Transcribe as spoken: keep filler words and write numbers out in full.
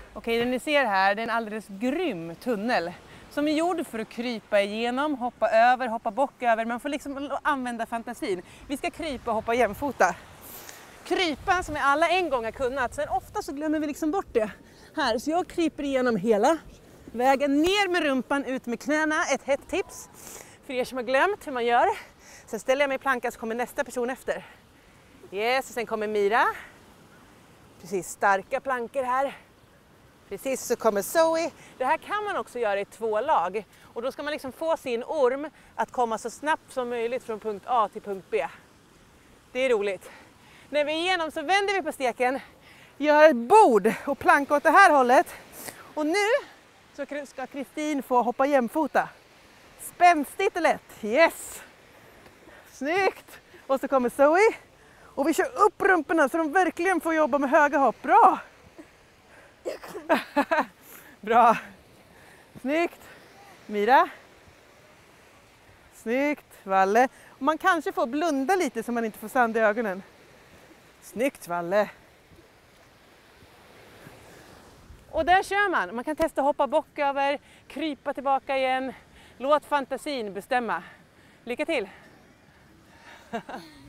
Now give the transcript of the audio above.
Okej, det ni ser här, det är en alldeles grym tunnel som är gjord för att krypa igenom, hoppa över, hoppa bock över. Man får liksom använda fantasin. Vi ska krypa och hoppa jämfota. Krypa som vi alla en gång har kunnat, sen ofta så glömmer vi liksom bort det. Här, så jag kryper igenom hela vägen, ner med rumpan, ut med knäna. Ett hett tips för er som har glömt hur man gör. Sen ställer jag mig i plankan så kommer nästa person efter. Yes, och sen kommer Mira. Precis, starka plankor här. Precis, så kommer Zoe. Det här kan man också göra i två lag. Och då ska man liksom få sin orm att komma så snabbt som möjligt från punkt A till punkt B. Det är roligt. När vi är igenom så vänder vi på steken, gör ett bord och planka åt det här hållet. Och nu så ska Kristin få hoppa jämfota. Spänstigt och lätt. Yes! Snyggt! Och så kommer Zoe. Och vi kör upp rumporna så de verkligen får jobba med höga hopp. Bra! Bra! Snyggt! Mira. Snyggt! Valle. Och man kanske får blunda lite så man inte får sand i ögonen. Snyggt, Valle! Och där kör man. Man kan testa hoppa bock över, krypa tillbaka igen. Låt fantasin bestämma. Lycka till!